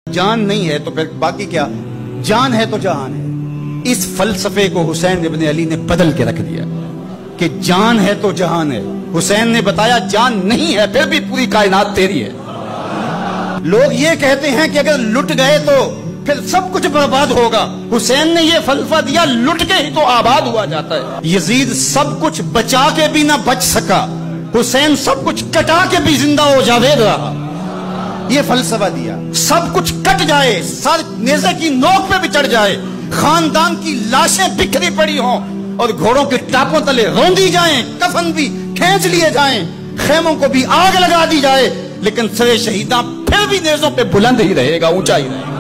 जान नहीं है तो फिर बाकी क्या, जान है तो जहान है। इस फलसफे को हुसैन इब्न अली ने बदल के रख दिया कि जान है तो जहान है। हुसैन ने बताया जान नहीं है फिर भी पूरी कायनात तेरी है। लोग ये कहते हैं कि अगर लुट गए तो फिर सब कुछ बर्बाद होगा। हुसैन ने यह फलसफा दिया लुट के ही तो आबाद हुआ जाता है। यजीद सब कुछ बचा के भी ना बच सका, हुसैन सब कुछ कटा के भी जिंदा हो जावेद रहा। ये फलसफा दिया सब कुछ कट जाए, सर नेज़े की नोक पे भी चढ़ जाए, खानदान की लाशें बिखरी पड़ी हों और घोड़ों के टापों तले रौंदी जाएं, कफन भी खींच लिए जाएं, खेमों को भी आग लगा दी जाए, लेकिन सरे शहीदा फिर भी नेज़ों पे बुलंद ही रहेगा, ऊंचा ही रहेगा।